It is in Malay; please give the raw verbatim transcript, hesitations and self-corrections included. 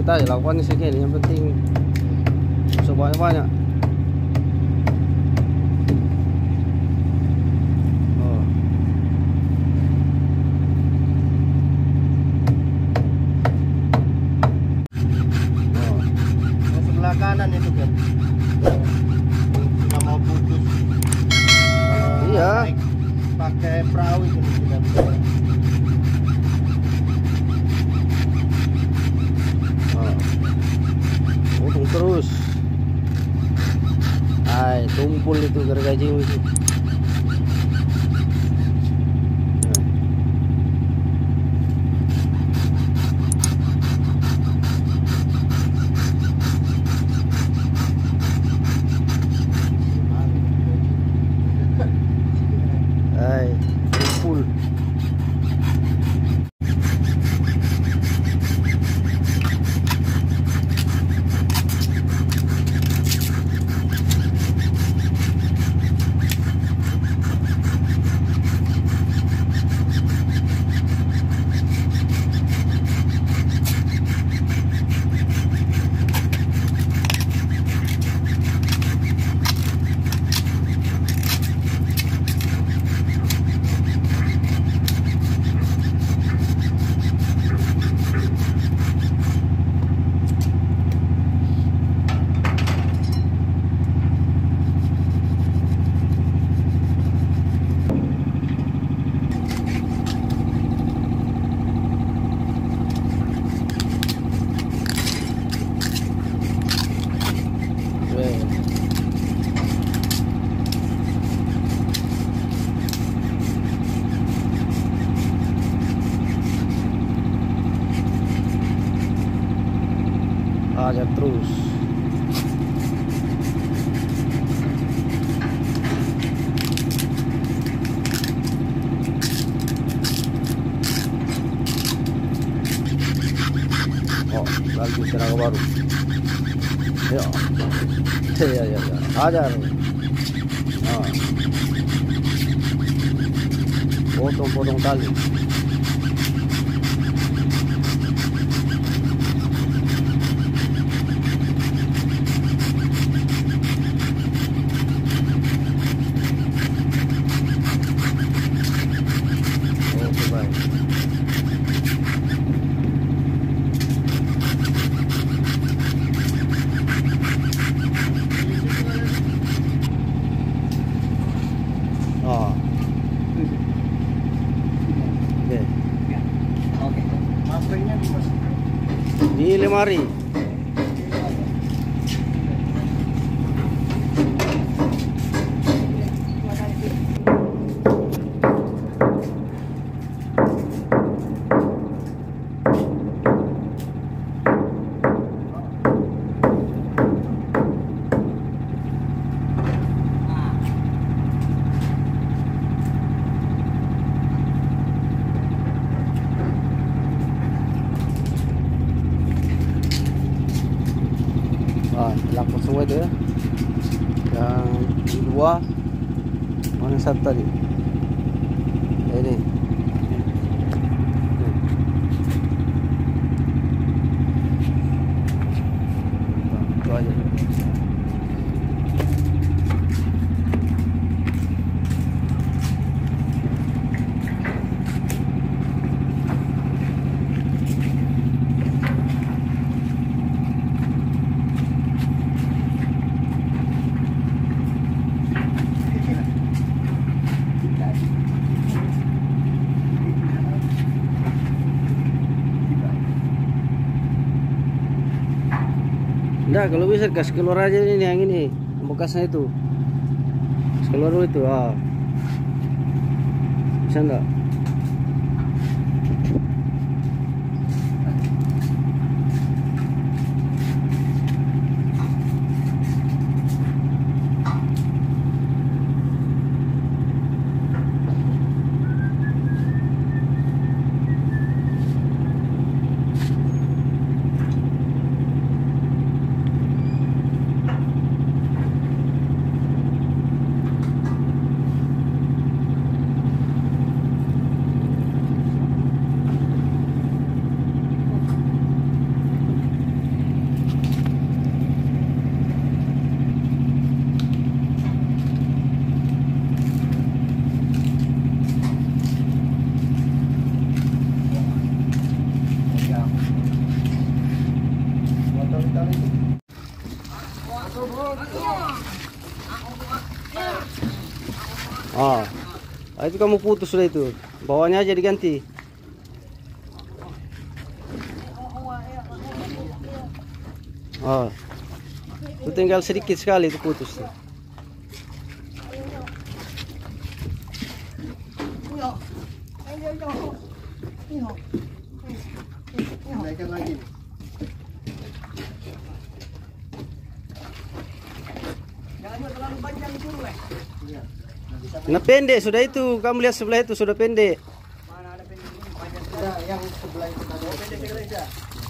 santai, lakukan segini. Yang penting sebanyak-banyak. Oh. Oh. Yang sebelah kanan itu kan. Nggak mau putus. Kalau Iya. naik pakai perahu itu tidak bisa. Potong terus. Hai, tumpul itu gergaji itu. Hai, tumpul. Aja terus. Oh, lagi tenaga baru. Ya, ya, ya, ya. Ajar. Ah. Potong-potong tali. Oh. Oke. Oke. Maspringnya dimasukkan Di lemari. Ah, laku semua itu ya. Yang dua, mana satu tadi? Ini. Itu aja. Enggak, kalau bisa kasih keluar aja ini yang ini bekasnya itu. Kasih keluar dulu itu, ah. Bisa enggak? Ah, ah, itu kamu putus sudah itu. Bawahnya aja diganti. Oh, itu tinggal sedikit sekali itu putus. Naikkan lagi. Iya. Nah pendek sudah itu, kamu lihat sebelah itu sudah pendek. Ada yang sebelah itu tadi.